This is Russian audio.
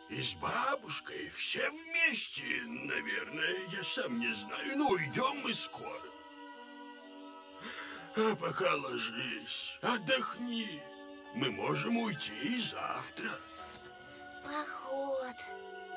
И с бабушкой все вместе, наверное, я сам не знаю. Но уйдем мы скоро. А пока ложись, отдохни. Мы можем уйти и завтра. Поход.